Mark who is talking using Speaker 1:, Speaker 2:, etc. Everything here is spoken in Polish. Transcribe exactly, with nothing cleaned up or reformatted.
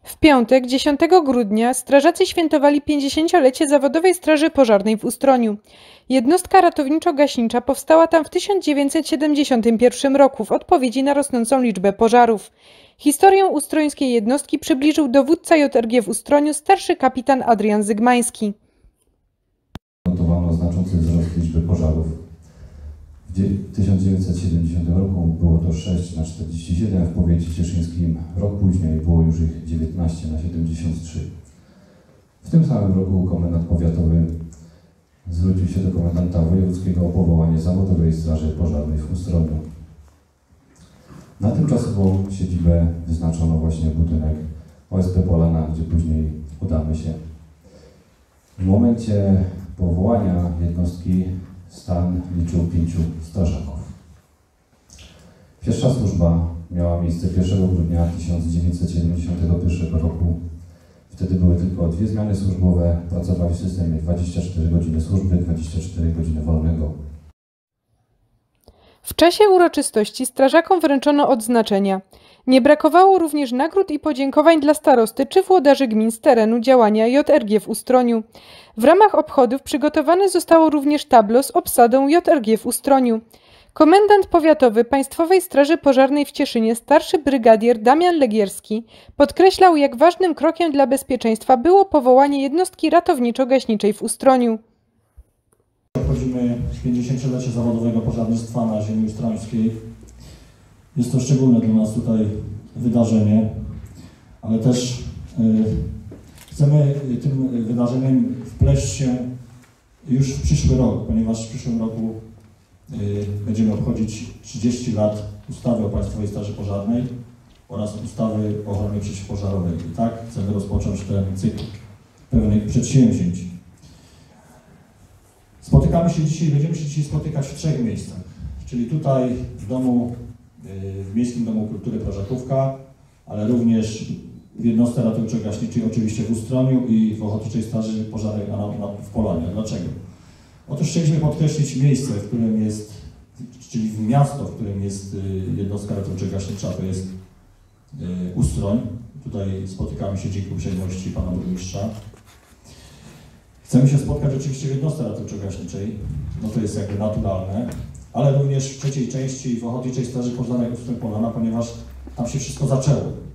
Speaker 1: W piątek, dziesiątego grudnia, strażacy świętowali pięćdziesięciolecie Zawodowej Straży Pożarnej w Ustroniu. Jednostka ratowniczo-gaśnicza powstała tam w tysiąc dziewięćset siedemdziesiątym pierwszym roku w odpowiedzi na rosnącą liczbę pożarów. Historię ustrońskiej jednostki przybliżył dowódca J R G w Ustroniu starszy kapitan Adrian Zygmański.
Speaker 2: Notowano znaczący wzrost liczby pożarów. W tysiąc dziewięćset siedemdziesiątym roku było to sześć na czterdzieści siedem, w powiecie cieszyńskim rok później było już ich dziewiętnaście na siedemdziesiąt trzy. W tym samym roku komendant powiatowy zwrócił się do komendanta wojewódzkiego o powołanie Zawodowej Straży Pożarnej w Ustroniu. Na tymczasową siedzibę wyznaczono właśnie budynek O S P Polana, gdzie później udamy się. W momencie powołania jednostki stan liczył pięciu strażaków. Pierwsza służba miała miejsce pierwszego grudnia tysiąc dziewięćset siedemdziesiątego pierwszego roku. Wtedy były tylko dwie zmiany służbowe, pracowali w systemie dwadzieścia cztery godziny służby, dwadzieścia cztery godziny wolnego.
Speaker 1: W czasie uroczystości strażakom wręczono odznaczenia. Nie brakowało również nagród i podziękowań dla starosty czy włodarzy gmin z terenu działania J R G w Ustroniu. W ramach obchodów przygotowane zostało również tablo z obsadą J R G w Ustroniu. Komendant powiatowy Państwowej Straży Pożarnej w Cieszynie, starszy brygadier Damian Legierski, podkreślał, jak ważnym krokiem dla bezpieczeństwa było powołanie jednostki ratowniczo-gaśniczej w Ustroniu.
Speaker 3: Obchodzimy pięćdziesięciolecie zawodowego pożarnictwa na ziemi ustrońskiej. Jest to szczególne dla nas tutaj wydarzenie, ale też y, chcemy tym wydarzeniem wpleść się już w przyszły rok, ponieważ w przyszłym roku y, będziemy obchodzić trzydzieści lat ustawy o Państwowej Straży Pożarnej oraz ustawy o ochronie przeciwpożarowej. I tak chcemy rozpocząć ten cykl pełnych przedsięwzięć. Spotykamy się dzisiaj, będziemy się dzisiaj spotykać w trzech miejscach, czyli tutaj w domu, w Miejskim Domu Kultury Prażakówka, ale również w jednostce ratowniczo-gaśniczej, oczywiście w Ustroniu i w Ochotniczej Straży Pożarnej w Polanie. Dlaczego? Otóż chcieliśmy podkreślić miejsce, w którym jest, czyli miasto, w którym jest jednostka ratowniczo-gaśnicza, to jest Ustroń. Tutaj spotykamy się dzięki uprzejmości pana burmistrza. Chcemy się spotkać oczywiście w jednostce ratowniczo-gaśniczej, no to jest jakby naturalne, ale również w trzeciej części w Ochotniczej Straży Pożarnej Ustroniu Polana, ponieważ tam się wszystko zaczęło.